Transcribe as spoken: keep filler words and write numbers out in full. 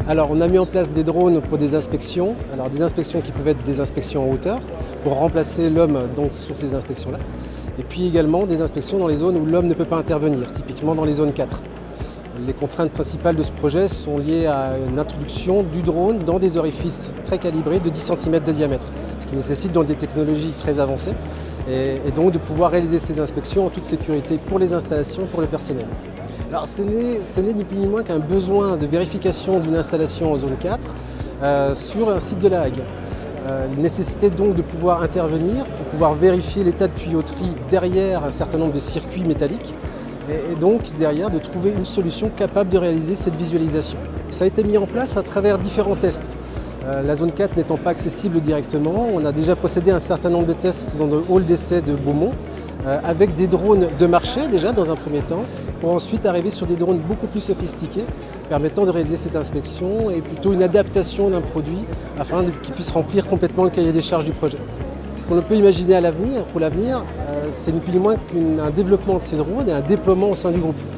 Alors on a mis en place des drones pour des inspections, alors des inspections qui peuvent être des inspections en hauteur, pour remplacer l'homme donc sur ces inspections-là, et puis également des inspections dans les zones où l'homme ne peut pas intervenir, typiquement dans les zones quatre. Les contraintes principales de ce projet sont liées à une introduction du drone dans des orifices très calibrés de dix centimètres de diamètre, ce qui nécessite donc des technologies très avancées et, et donc de pouvoir réaliser ces inspections en toute sécurité pour les installations, pour le personnel. Alors ce n'est ni plus ni moins qu'un besoin de vérification d'une installation en zone quatre euh, sur un site de La Hague. Euh, il nécessitait donc de pouvoir intervenir pour pouvoir vérifier l'état de tuyauterie derrière un certain nombre de circuits métalliques et donc derrière de trouver une solution capable de réaliser cette visualisation. Ça a été mis en place à travers différents tests. Euh, la zone quatre n'étant pas accessible directement, on a déjà procédé à un certain nombre de tests dans le hall d'essai de Beaumont euh, avec des drones de marché déjà dans un premier temps, pour ensuite arriver sur des drones beaucoup plus sophistiqués permettant de réaliser cette inspection et plutôt une adaptation d'un produit afin qu'il puisse remplir complètement le cahier des charges du projet. Ce qu'on peut imaginer à l'avenir, pour l'avenir, euh, c'est ni plus ni moins qu'un développement de ces drones et un déploiement au sein du groupe.